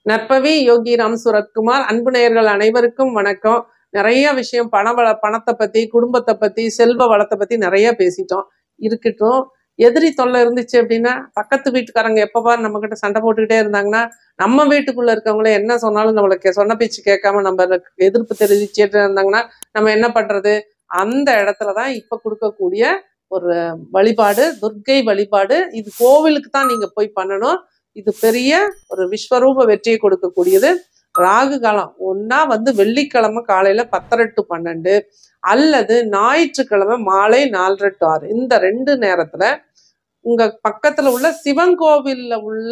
நற்பவி யோகி ராம் சுரத்குமார் அன்பு நேயர்கள் அனைவருக்கும் வணக்கம். நிறைய விஷயம் பணத்தை பத்தி, குடும்பத்தை பத்தி, செல்வ வளத்தை பத்தி நிறைய பேசிட்டோம். இருக்கட்டும், எதிரி தொல்லை இருந்துச்சு அப்படின்னா, பக்கத்து வீட்டுக்காரங்க எப்பப்பா நம்ம கிட்ட சண்டை போட்டுக்கிட்டே இருந்தாங்கன்னா, நம்ம வீட்டுக்குள்ள இருக்கவங்களே என்ன சொன்னாலும் நம்மளுக்கு சொன்ன பேச்சு கேட்காம நம்ம எதிர்ப்பு தெரிவிச்சுட்டு இருந்தாங்கன்னா நம்ம என்ன பண்றது? அந்த இடத்துலதான் இப்ப கொடுக்கக்கூடிய ஒரு வழிபாடு, துர்க்கை வழிபாடு. இது கோவிலுக்கு தான் நீங்க போய் பண்ணணும். இது பெரிய ஒரு விஸ்வரூப வெற்றியை கொடுக்கக்கூடியது. ராகு காலம் ஒன்னா வெள்ளிக்கிழமை காலையில 10:30 to 12 அல்லது ஞாயிற்றுக்கிழமை மாலை 4:30 to 6 இந்த 2 நேரத்துல உங்க பக்கத்துல உள்ள சிவன் கோவில்ல உள்ள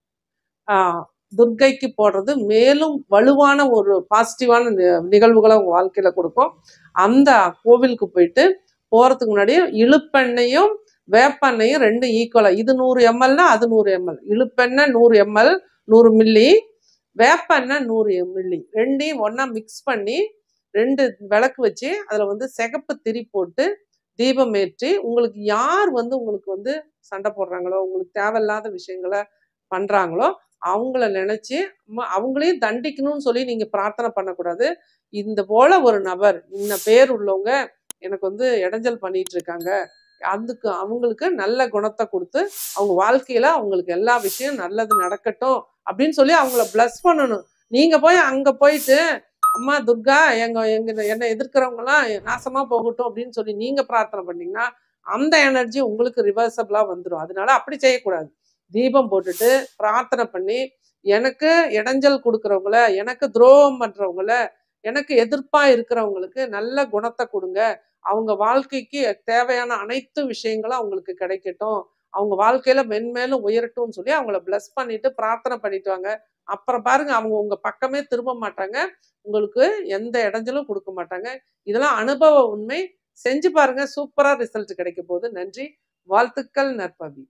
துர்க்கைக்கு போடுறது மேலும் வலுவான ஒரு பாசிட்டிவான நிகழ்வுகளை உங்க வாழ்க்கையில கொடுக்கும். அந்த கோவிலுக்கு போயிட்டு போறதுக்கு முன்னாடி இழுப்பெண்ணையும் வேப்பெண்ணையும் 2 ஈக்குவலா, இது 100 ml அது 100 ml. இழுப்பெண்ணெய் 100 ml 100 மில்லி, வேப்பெண்ணெய் 100 மில்லி, ரெண்டையும் ஒன்னா மிக்ஸ் பண்ணி 2 விளக்கு வச்சு அதுல சிகப்பு திரி போட்டு தீபம் ஏற்றி, உங்களுக்கு யார் உங்களுக்கு சண்டை போடுறாங்களோ, உங்களுக்கு தேவையில்லாத விஷயங்களை பண்றாங்களோ அவங்கள நினைச்சு அவங்களையும் தண்டிக்கணும்னு சொல்லி நீங்க பிரார்த்தனை பண்ணக்கூடாது. இந்த போல ஒரு நபர் இன்ன பேர் உள்ளவங்க எனக்கு இடைஞ்சல் பண்ணிட்டு இருக்காங்க, அதுக்கு அவங்களுக்கு நல்ல குணத்தை கொடுத்து அவங்க வாழ்க்கையில அவங்களுக்கு எல்லா விஷயம் நல்லது நடக்கட்டும் அப்படின்னு சொல்லி அவங்கள பிளஸ் பண்ணணும். நீங்க போய் அங்க போயிட்டு அம்மா துர்கா என்னை எதிர்க்கிறவங்க எல்லாம் நாசமா போகட்டும் அப்படின்னு சொல்லி நீங்க பிரார்த்தனை பண்ணீங்கன்னா அந்த எனர்ஜி உங்களுக்கு ரிவர்சபிளா வந்துடும். அதனால அப்படி செய்யக்கூடாது. தீபம் போட்டுட்டு பிரார்த்தனை பண்ணி, எனக்கு இடைஞ்சல் கொடுக்கறவங்கள, எனக்கு துரோகம் பண்றவங்கள, எனக்கு எதிர்ப்பா இருக்கிறவங்களுக்கு நல்ல குணத்தை கொடுங்க, அவங்க வாழ்க்கைக்கு தேவையான அனைத்து விஷயங்களும் அவங்களுக்கு கிடைக்கட்டும், அவங்க வாழ்க்கையில மென்மேலும் உயரட்டும்னு சொல்லி அவங்கள பிளஸ் பண்ணிட்டு பிரார்த்தனை பண்ணிட்டு வாங்க. அப்புறம் பாருங்க, அவங்க உங்க பக்கமே திரும்ப மாட்டாங்க, உங்களுக்கு எந்த இடைஞ்சலும் கொடுக்க மாட்டாங்க. இதெல்லாம் அனுபவ உண்மை. செஞ்சு பாருங்க, சூப்பரா ரிசல்ட் கிடைக்க போகுது. நன்றி, வாழ்த்துக்கள் நற்பவி.